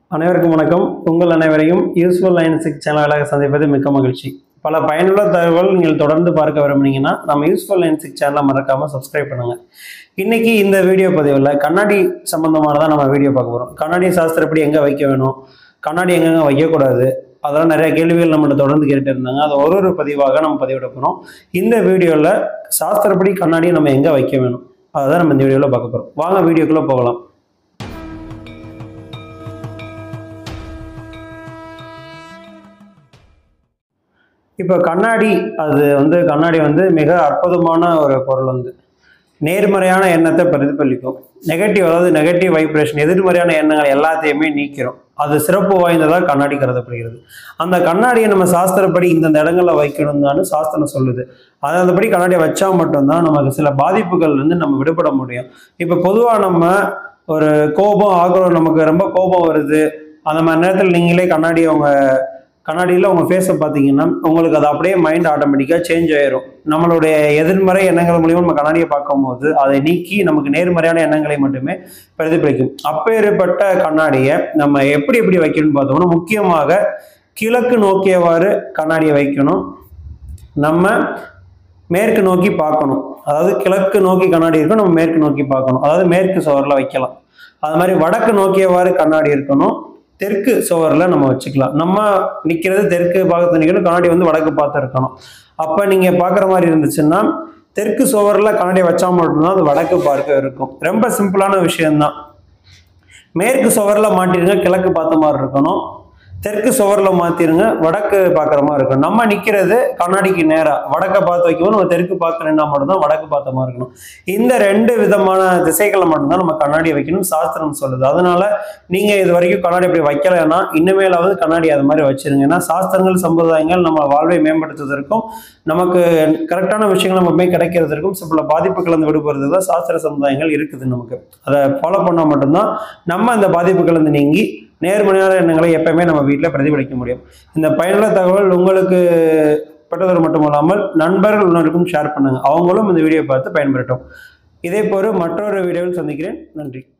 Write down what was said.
அனைவருக்கும் வணக்கம். உங்கள் அனைவரையும் யூஸ்ஃபுல் 96 சேனலாக சந்திப்பது மிக்க மகிழ்ச்சி. பல பயனுள்ள தகவல் நீங்கள் தொடர்ந்து பார்க்க விரும்புனீங்கன்னா நம்ம யூஸ்ஃபுல் 96 சேனலை மறக்காம சப்ஸ்கிரைப் பண்ணுங்க. இன்னைக்கு இந்த வீடியோ பதிவில் கண்ணாடி சம்பந்தமானதான் நம்ம வீடியோ பார்க்க போகிறோம். கண்ணாடி சாஸ்திரப்படி எங்கே வைக்க வேணும், கண்ணாடி எங்கெங்க வைக்கக்கூடாது, அதெல்லாம் நிறைய கேள்விகள் நம்மகிட்ட தொடர்ந்து கேட்டுட்டு இருந்தாங்க. அதை ஒரு பதிவாக நம்ம பதிவிட போகிறோம். இந்த வீடியோவில் சாஸ்திரப்படி கண்ணாடியை நம்ம எங்கே வைக்க வேணும் அதை தான் நம்ம இந்த வீடியோவில் பார்க்க போகிறோம். வாங்க வீடியோக்குள்ளே போகலாம். இப்போ கண்ணாடி கண்ணாடி மிக அற்புதமான ஒரு பொருள். நேர்மறையான எண்ணத்தை பிரதிபலிக்கும். நெகட்டிவ் வைப்ரேஷன், எதிர்மறையான எண்ணங்கள் எல்லாத்தையுமே நீக்கிறோம். அது சிறப்பு வாய்ந்ததாக கண்ணாடி கருதப்படுகிறது. அந்த கண்ணாடியை நம்ம சாஸ்திரப்படி இந்த இடங்களில் வைக்கணும் தான் சாஸ்திரம் சொல்லுது. அதன்படி கண்ணாடியை வச்சா மட்டும்தான் நமக்கு சில பாதிப்புகள் நம்ம விடுபட முடியும். இப்போ பொதுவாக நம்ம ஒரு கோபம் ஆகிறோம், நமக்கு ரொம்ப கோபம் வருது, அந்த மாதிரி நேரத்தில் நீங்களே கண்ணாடியில் உங்கள் ஃபேஸை பார்த்தீங்கன்னா உங்களுக்கு அது அப்படியே மைண்ட் ஆட்டோமேட்டிக்காக சேஞ்ச் ஆயிரும். நம்மளுடைய எதிர்மறை எண்ணங்கள் மூலியமாக நம்ம கண்ணாடியை பார்க்கும்போது அதை நீக்கி நமக்கு நேர்மறையான எண்ணங்களை மட்டுமே பிரதிபலிக்கும். அப்பேற்பட்ட கண்ணாடியை நம்ம எப்படி வைக்கணும்னு பார்த்தோம்னா, முக்கியமாக கிழக்கு நோக்கியவாறு கண்ணாடியை வைக்கணும். நம்ம மேற்கு நோக்கி பார்க்கணும். அதாவது கிழக்கு நோக்கி கண்ணாடி இருக்கும், நம்ம மேற்கு நோக்கி பார்க்கணும். அதாவது மேற்கு சுவரில் வைக்கலாம். அது மாதிரி வடக்கு நோக்கியவாறு கண்ணாடி இருக்கணும். தெற்கு சுவரில் நம்ம வச்சுக்கலாம். நம்ம நிற்கிறது தெற்கு பார்த்து நிற்கணும், கண்ணாடி வடக்கு பார்த்து இருக்கணும். அப்போ நீங்கள் பார்க்குற மாதிரி இருந்துச்சுன்னா தெற்கு சுவரில் கண்ணாடி வச்சா மட்டும்தான் அது வடக்கு பார்க்க இருக்கும். ரொம்ப சிம்பிளான விஷயம்தான். மேற்கு சுவரில் மாட்டிருங்க, கிழக்கு பார்த்த மாதிரி இருக்கணும். தெற்கு சுவரில் மாற்றிருங்க, வடக்கு பார்க்குற மாதிரி இருக்கணும். நம்ம நிற்கிறது கண்ணாடிக்கு நேராக வடக்கை பார்த்து வைக்கணும், நம்ம தெற்கு பார்க்க நின்னா மட்டும்தான் வடக்கு பார்த்த மாதிரி இருக்கணும். இந்த ரெண்டு விதமான திசைகளை மட்டும்தான் நம்ம கண்ணாடி வைக்கணும் சாஸ்திரம் சொல்லுது. அதனால நீங்கள் இது வரைக்கும் கண்ணாடி அப்படி வைக்கலைன்னா இனிமேலாவது கண்ணாடி அது மாதிரி வச்சிருங்க. ஏன்னா சாஸ்திரங்கள் சம்பிரதாயங்கள் நம்ம வாழ்வை மேம்படுத்துவதற்கும் நமக்கு கரெக்டான விஷயங்கள் நம்ம கிடைக்கிறதுக்கும் சில பாதிப்புகள் விடுபடுறது தான் சாஸ்திர சமுதாயங்கள் இருக்குது. நமக்கு அதை ஃபாலோ பண்ணால் மட்டும்தான் நம்ம அந்த பாதிப்புகள் நீங்கி நேர்மறையான எண்ணங்களை எப்பவுமே நம்ம வீட்டில் பிரதிபலிக்க முடியும். இந்த பயனுள்ள தகவல் உங்களுக்கு பட்டதோடு மட்டுமல்லாமல் நண்பர்கள் உணர்வுக்கும் ஷேர் பண்ணுங்க. அவங்களும் இந்த வீடியோ பார்த்து பயன்பெறட்டும். இதே போல மற்றொரு வீடியோவில் சந்திக்கிறேன். நன்றி.